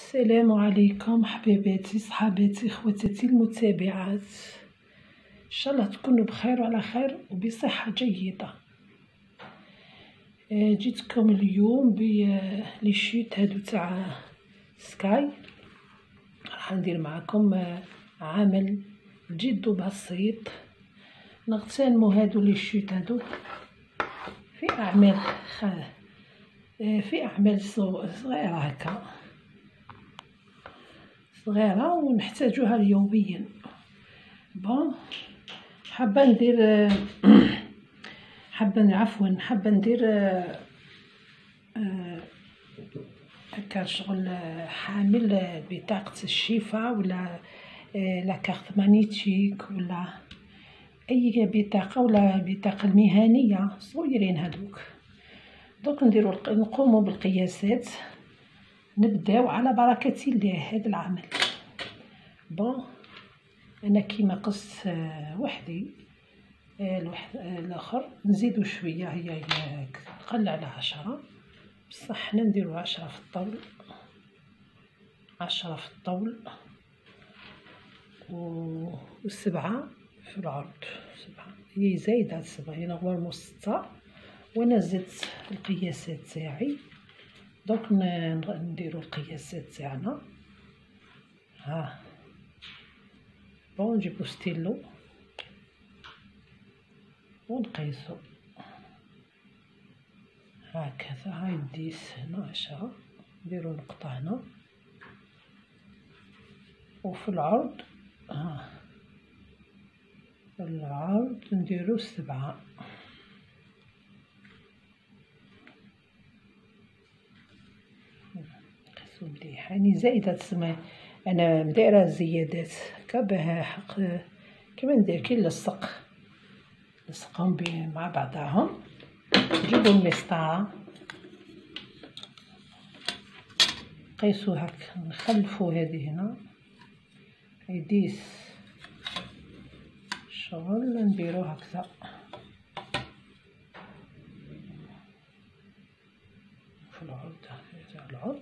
السلام عليكم حبيباتي صحاباتي خواتاتي المتابعات، ان شاء الله تكونوا بخير وعلى خير وبصحة جيدة. جيتكم اليوم بلي شيت هادو تاع سكاي. راح ندير معكم عمل جد بسيط، نغتنمو هادو لي شيت هادو في اعمال صغيرة هكا صغيرة ونحتاجوها يوميا. بون حابة ندير حابة ندير هكا شغل حامل بطاقة الشفاء ولا لا كارت مانيتيك ولا اي بطاقة ولا بطاقة المهنية صغيرين هادوك. دوك نقوموا بالقياسات، نبداو على بركة الله هذا العمل. بون انا كيما قص وحدي الاخر نزيدو شويه، هي تقل على 10 بصح حنا نديرو 10 في الطول، 10 في الطول و7 في العرض. 7 هي زايده 7، هي نورمال 6 وانا زدت القياسات تاعي. دوك نديرو القياسات تاعنا. ها بون نجيبو ستيلو ونقيسو هكذا. هاي الديس هنا 10، نديرو نقطة هنا، وفي العرض في العرض نديرو 7. نقيسو مليح، يعني زايدة تسمى انا مدايره زيادات هكا باه حق كيما ندير كي نلصقهم مع بعضهم. نجيبو المسطرة نقيسو هكا، نخلفو هذه هنا يديس شغل نديرو هكذا. في العرض تاع العرض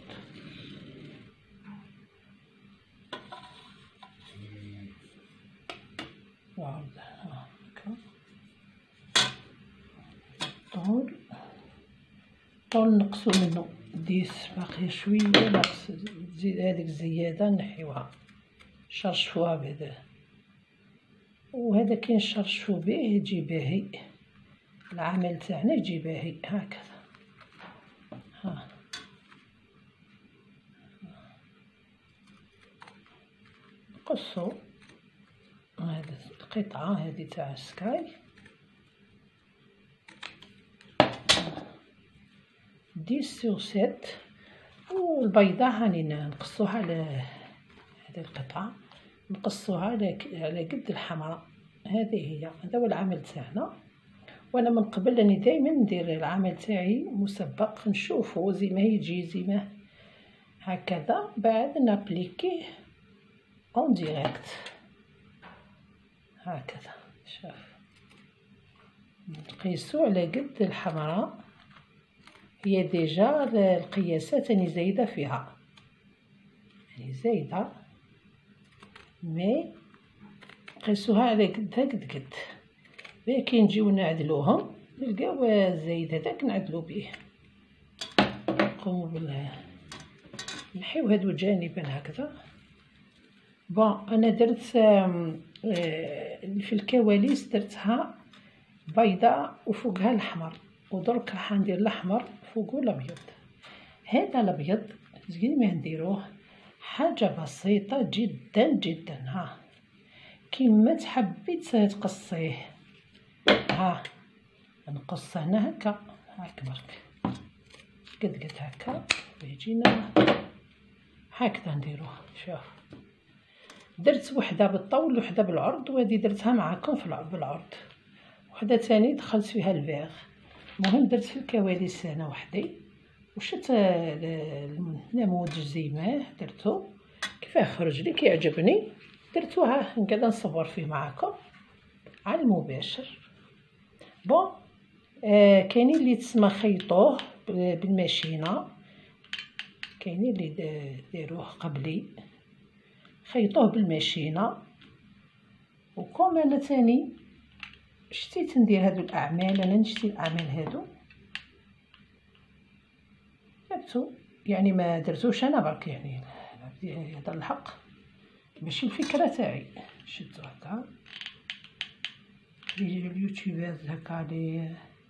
وعرض هكا. طول نقصو منو ديس، باقي شويه ناقص، تزيد هذيك الزياده نحيوها نشرشفوها بهذا، وهذا كي نشرشفو به يجي باهي، العمل تاعنا يجي باهي هكذا. ها نقصو هذه القطعه هذه تاع سكاي 10/7، والبيضة هاني نقصوها على هذه القطعة، نقصوها على قد الحمراء. هذه هي، هذا هو العمل تاعنا. وانا من قبل راني دائما ندير العمل تاعي مسبق، نشوفو زي ما يجي زي ما هكذا، بعد نابليكيه اون ديريكت هكذا. شوف نقيسو على قد الحمراء، هي ديجا القياسات راني زايده فيها، يعني زايده مي نقيسوها على قدها قد باش كي نجيو نعدلوهم نلقاو الزايد هذاك نعدلو به. نقومو نحيو هادو جانبا هكذا. بون انا درت في الكواليس درتها بيضاء وفوقها الاحمر، ودرك راح ندير الاحمر فوقو الابيض. هذا الابيض زي ما نديروه حاجه بسيطه جدا جدا. ها كيما تحبي تقصيه، ها نقص هنا هكا برك قد هكا يجينا هكذا نديروه. شوف درت وحده بالطول وحده بالعرض، وهذه درتها معكم في بالعرض، وحده ثاني دخلت فيها الفيغ. المهم درت في الكواليس انا وحدي، وشت النموذج زي ما درتو كيفاه خرج لي كيعجبني درتوها هكذا نصور فيه معكم على المباشر. بون كاينين اللي تسمى خيطوه بالماشينه كاينين اللي داروه قبلي خيطوه بالماشينه. وكوم انا تاني شتيت ندير هادو الاعمال، انا نشتي الاعمال هادو درتو، يعني ما درتوش انا برك، يعني هذا الحق ماشي الفكره تاعي. شدو هكا اليوتيوبرز هكا لي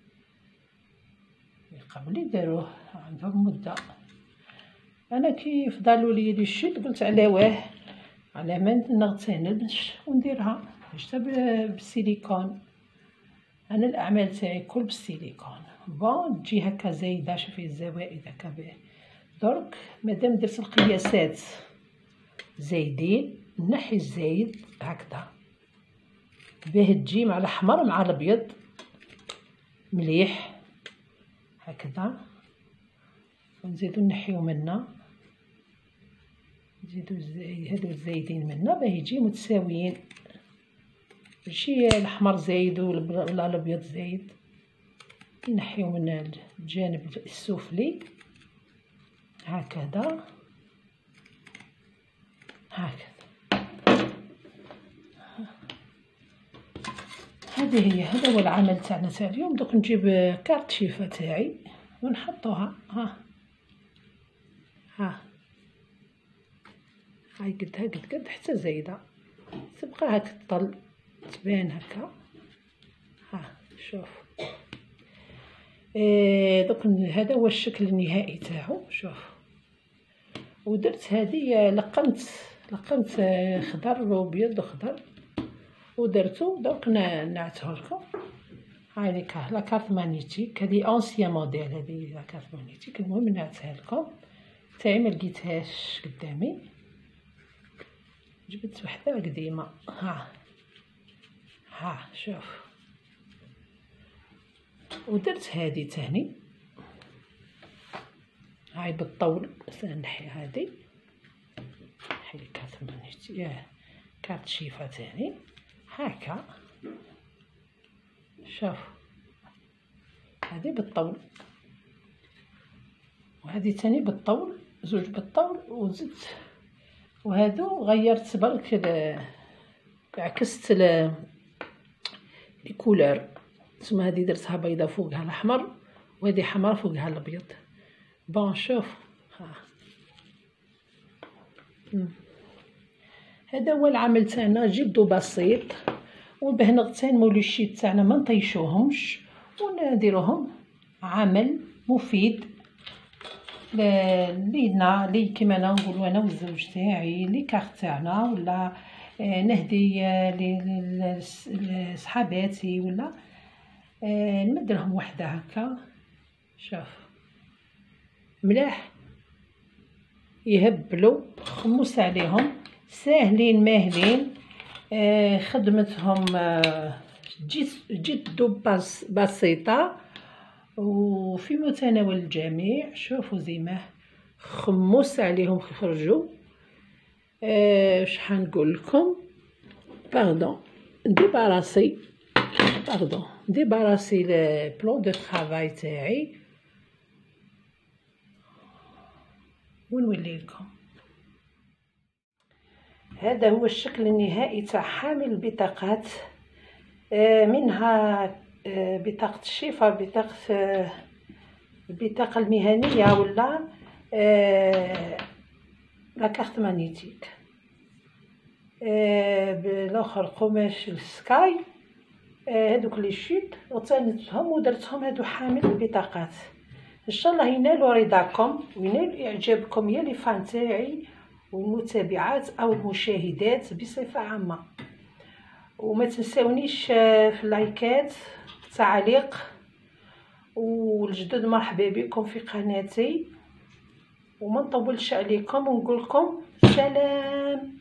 قبلي داروه عندهم مده. انا كي فضلوا لي الشد قلت على واه، على ما نغتنمش ونديرها حتى بالسيليكون. انا الاعمال تاعي كل بالسيليكون. بون تجي هكا زايده، شوفي الزوائد هكا درك مادام درت القياسات زايدين نحي الزايد هكذا باه تجي مع الاحمر مع الابيض مليح هكذا. ونزيدو نحيو منا، نزيدو هادو الزايدين منا باه يجي متساويين، ماشي الاحمر زايد ولا الابيض زايد. نحيو من الجانب السفلي هكذا هكذا. هذا هو العمل تاعنا تاع اليوم. دوك نجيب كارت شيفه تاعي ونحطوها هاي قد حتى زايده تبقى هاك تطل تبان هكا. شوف دوك هذا هو الشكل النهائي تاعو. شوف ودرت هذه لقمت خضر وابيض وخضر ودرتو. دوك نعته لكم. هاي لا كارت مانيتيك، هذه اونسيان موديل، هذه لا كارت مانيتيك. المهم نعتها لكم تاعي ما لقيتهاش قدامي، جبت وحده قديمه. شوف ودرت هذه تاني، هاي بالطول. سنحي هذه، نحي كارت مانيتيك كارت شيفه تاني هكا. شوف هذه بالطول وهذه تاني بالطول، زوج بالطول وزدت. وهادو غيرت برك عكست الكولور. تسمى هذه درتها بيضه فوقها الاحمر وهذه حمراء فوقها الابيض. بون شوف هذا هو العمل تاعنا جد بسيط، وباه نغتنموا لي الشيت تاعنا ما نطيشوهمش ونديروهم عمل مفيد لينا، لي كيما انا نقول انا والزوج تاعي، لي كارت تاعنا، ولا نهدي لصحاباتي، ولا نمدلهم وحده هكا. شوف ملاح يهبلوا، خمس عليهم، ساهلين ماهلين، خدمتهم جد بسيطة وفي متناول الجميع. شوفوا زي ما خمس عليهم يخرجوا. شحال نقول لكم باردون ديباراسي البلان دو طرافاي تاعي ونولي لكم. هذا هو الشكل النهائي تاع حامل البطاقات، منها بطاقة الشفا، البطاقة المهنية، ولا لا كارت مانيتيك. بالاخر قماش السكاي، هذوك لي شيت وثانيتهم ودرتهم هادو حامل البطاقات. ان شاء الله ينالوا رضاكم وينال اعجابكم يا لي فان تاعي والمتابعات او المشاهدات بصفه عامه. وما تنساونيش في اللايكات، التعليق، والجدد مرحبا بكم في قناتي. وما نطولش عليكم ونقول لكم سلام.